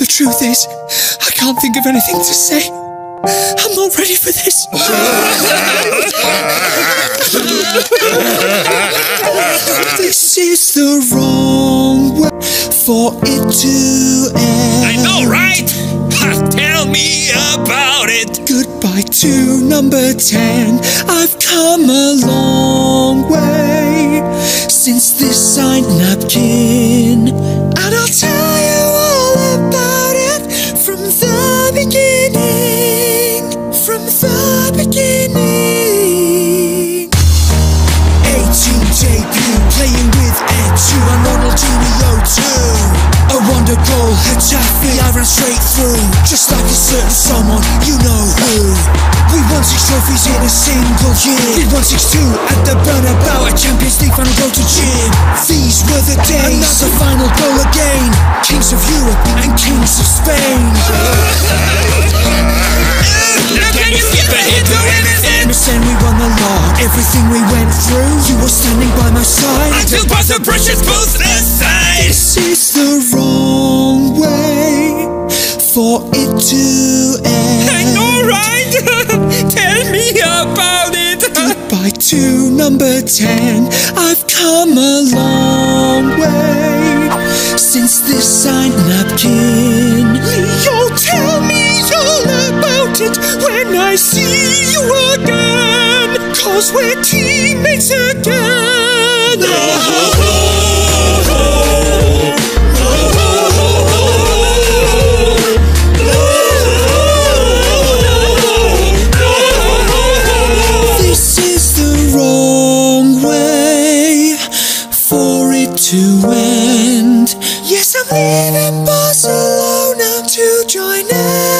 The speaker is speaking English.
truth is, I can't think of anything to say. I'm not ready for this. This is the wrong way for it to end. I know, right? Tell me about it. Goodbye to number 10. I've come a long way since this signed napkin, and I'll tell you all about it from the beginning. From the beginning. 18 debut, playing with Edu and Ronaldinho too. A wonder goal, Hetafe, I ran straight through, just like a certain someone, you know who. We won 6 trophies in a single year. We won 6-2 at the Bernabeu, a Champions League final goal to cheer. These were the days, another final goal again. Kings of Europe and kings of Spain. Now can you give a hit to anything? MSN, we won the lot. Everything we went through, you were standing by my side until Pastor Precious pulls aside. This is the wrong way for it to end. I know, right? Tell me about it. Goodbye to number 10. I've come a long way since this signed napkin. You'll tell me all about it when I see you again, 'cause we're teammates again. This is the wrong way for it to end. Yes, I'm leaving Barcelona to join